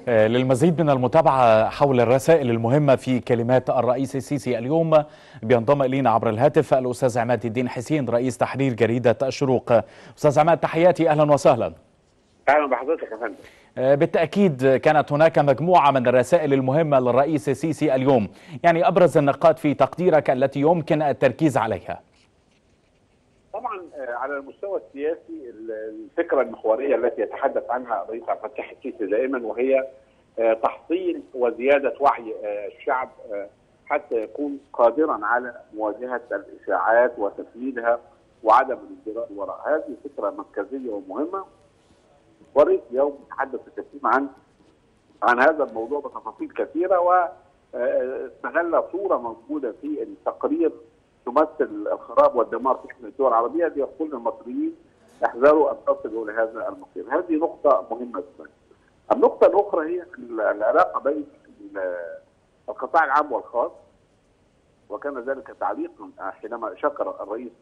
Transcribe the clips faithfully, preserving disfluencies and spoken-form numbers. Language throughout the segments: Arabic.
للمزيد من المتابعة حول الرسائل المهمة في كلمات الرئيس السيسي اليوم بينضم إلينا عبر الهاتف الأستاذ عماد الدين حسين رئيس تحرير جريدة الشروق. أستاذ عماد، تحياتي، أهلا وسهلا. أهلا بحضرتك يا فندم. بالتأكيد كانت هناك مجموعة من الرسائل المهمة للرئيس السيسي اليوم، يعني أبرز النقاط في تقديرك التي يمكن التركيز عليها؟ طبعا على المستوى السياسي الفكرة المحورية التي يتحدث عنها الرئيس عبد الفتاح السيسي دائما وهي تحصيل وزيادة وعي الشعب حتى يكون قادرا على مواجهة الإشاعات وتفنيدها وعدم الانجراء وراء. هذه فكرة مركزية ومهمة، والرئيس اليوم يتحدث كثيرا عن عن هذا الموضوع بتفاصيل كثيرة، واستغل صورة موجودة في التقرير تمثل الخراب والدمار في احدى الدول العربية ليقول للمصريين احذروا ان تصلوا لهذا المصير. هذه نقطة مهمة جدا. النقطة الأخرى هي العلاقة بين القطاع العام والخاص، وكان ذلك تعليقا حينما شكر الرئيس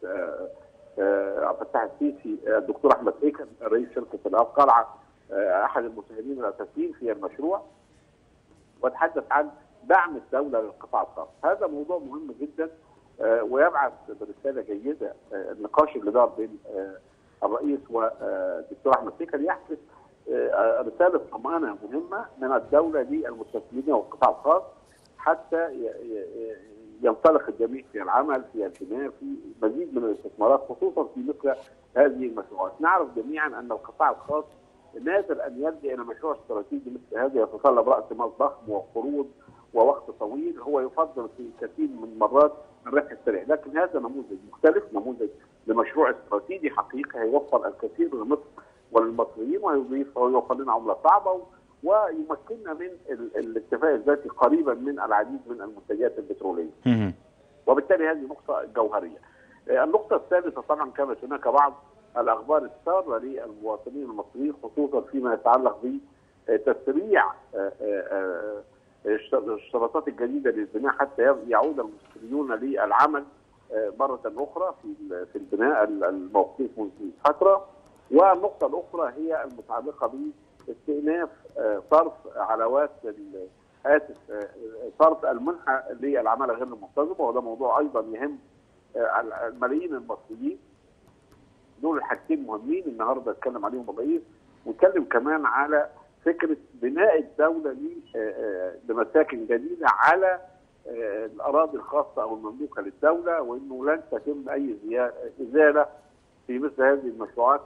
عبد الفتاح السيسي الدكتور أحمد هيكل رئيس شركة القلعة أحد المساهمين الأساسيين في المشروع، وتحدث عن دعم الدولة للقطاع الخاص. هذا موضوع مهم جدا ويبعث برسالة جيدة. النقاش اللي دار بين الرئيس والدكتور أحمد هيكل يحدث رسالة طمأنة مهمة من الدولة للمستثمرين والقطاع الخاص حتى ينطلق الجميع في العمل في البناء في مزيد من الاستثمارات، خصوصا في مثل هذه المشروعات. نعرف جميعا أن القطاع الخاص نادر أن يلجأ إلى مشروع استراتيجي مثل هذا يتطلب رأس مال ضخم وقروض ووقت طويل. هو يفضل في كثير من المرات الربح السريع، لكن هذا نموذج مختلف، نموذج لمشروع استراتيجي حقيقي هيوفر الكثير لمصر وللمصريين، ويضيف ويوفر لنا عمله صعبه ويمكننا من الاكتفاء الذاتي قريبا من العديد من المنتجات البتروليه. وبالتالي هذه نقطه جوهريه. النقطه الثالثه طبعا كانت هناك بعض الاخبار الساره للمواطنين المصريين، خصوصا فيما يتعلق بتسريع الاشتراطات الجديده للبناء حتى يعود المصريون للعمل مره اخرى في في البناء الموقوف منذ فتره. والنقطه الاخرى هي المتعلقه باستئناف صرف علاوات اسف صرف المنحه للعماله غير المنتظمه، وده موضوع ايضا يهم الملايين المصريين. دول الحاجتين مهمين النهارده اتكلم عليهم الرئيس، واتكلم كمان على فكره بناء الدوله لمساكن جديده على الاراضي الخاصه او المملوكه للدوله، وانه لن تتم اي ازاله في مثل هذه المشروعات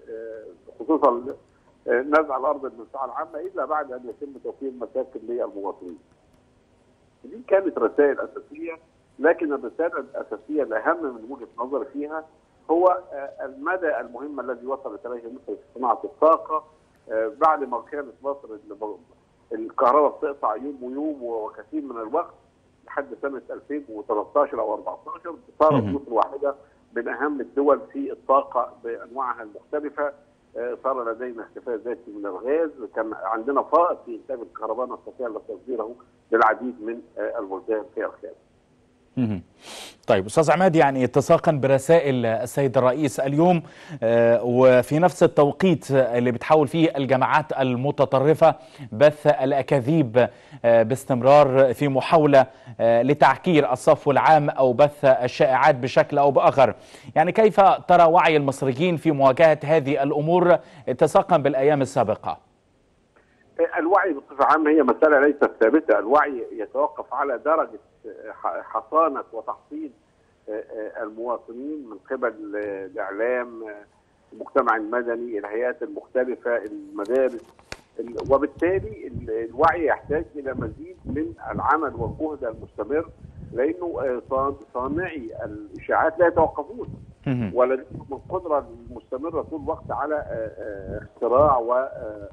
خصوصا نزع الارض المنفعه العامه الا بعد ان يتم توفير مساكن للمواطنين. دي كانت رسائل اساسيه، لكن الرساله الاساسيه الاهم من وجهه نظري فيها هو المدى المهم الذي وصلت اليه مصر في صناعه الطاقه. بعد ما كانت مصر الكهرباء بتقطع يوم ويوم وكثير من الوقت لحد سنه ألفين وثلاثة عشر او أربعة عشر صارت مصر واحده من اهم الدول في الطاقه بانواعها المختلفه. صار لدينا اكتفاء ذاتي من الغاز، كان عندنا فائض في انتاج الكهرباء نستطيع تصديره للعديد من البلدان في الخارج. طيب أستاذ عماد، يعني اتساقا برسائل السيد الرئيس اليوم وفي نفس التوقيت اللي بتحاول فيه الجماعات المتطرفة بث الأكاذيب باستمرار في محاولة لتعكير الصفو العام أو بث الشائعات بشكل أو بآخر، يعني كيف ترى وعي المصريين في مواجهة هذه الأمور اتساقا بالأيام السابقة؟ الوعي بصفة عامة هي مسألة ليست ثابتة. الوعي يتوقف على درجة حصانة وتحصين المواطنين من قبل الإعلام، المجتمع المدني، الهيئات المختلفة، المدارس، وبالتالي الوعي يحتاج إلى مزيد من العمل والجهد المستمر، لأنه صانعي الإشاعات لا يتوقفون ولديهم القدرة المستمرة طول الوقت على اختراع و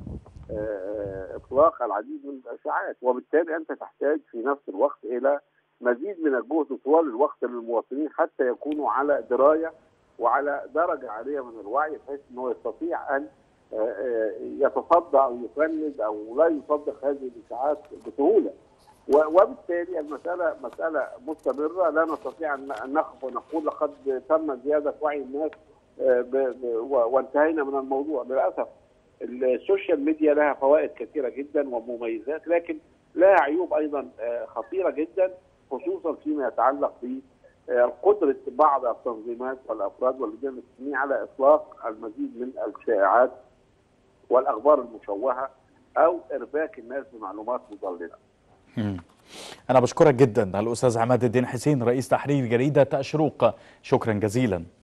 اطلاق العديد من الاشاعات، وبالتالي انت تحتاج في نفس الوقت الى مزيد من الجهد طوال الوقت للمواطنين حتى يكونوا على درايه وعلى درجه عاليه من الوعي بحيث انه يستطيع ان يتصدى او يفند او لا يصدق هذه الاشاعات بسهوله. وبالتالي المساله مساله مستمره، لا نستطيع ان نقف ونقول لقد تم زياده وعي الناس وانتهينا من الموضوع. للاسف السوشيال ميديا لها فوائد كثيره جدا ومميزات، لكن لها عيوب ايضا خطيره جدا، خصوصا فيما يتعلق بقدره بعض التنظيمات والافراد واللجان الاسلاميه على اطلاق المزيد من الشائعات والاخبار المشوهه او ارباك الناس بمعلومات مضلله. أنا بشكرك جدا الأستاذ عماد الدين حسين رئيس تحرير جريدة الشروق، شكرا جزيلا.